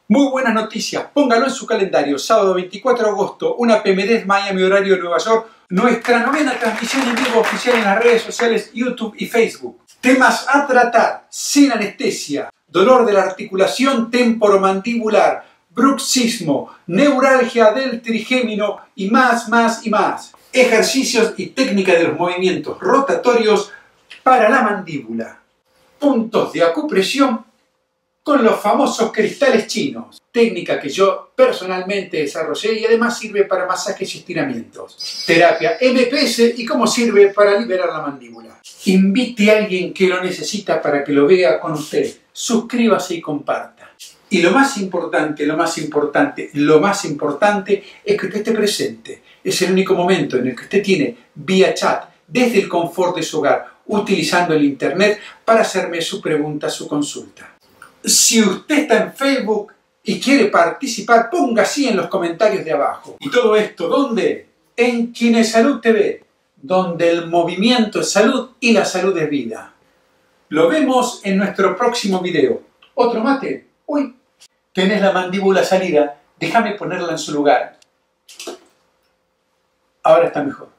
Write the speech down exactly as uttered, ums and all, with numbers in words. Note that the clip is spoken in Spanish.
Muy buenas noticias, póngalo en su calendario, sábado veinticuatro de agosto, una P M D Miami, horario de Nueva York, nuestra novena transmisión en vivo oficial en las redes sociales YouTube y Facebook. Temas a tratar: sin anestesia, dolor de la articulación temporomandibular, bruxismo, neuralgia del trigémino y más, más y más. Ejercicios y técnica de los movimientos rotatorios para la mandíbula. Puntos de acupresión con los famosos cristales chinos, técnica que yo personalmente desarrollé y además sirve para masajes y estiramientos. Terapia M P S y cómo sirve para liberar la mandíbula. Invite a alguien que lo necesita para que lo vea con usted. Suscríbase y comparta. Y lo más importante, lo más importante, lo más importante es que usted esté presente. Es el único momento en el que usted tiene vía chat, desde el confort de su hogar, utilizando el internet para hacerme su pregunta, su consulta. Si usted está en Facebook y quiere participar, ponga así en los comentarios de abajo. ¿Y todo esto dónde? En Kinesalud T V, donde el movimiento es salud y la salud es vida. Lo vemos en nuestro próximo video. ¿Otro mate? Uy, tenés la mandíbula salida, déjame ponerla en su lugar. Ahora está mejor.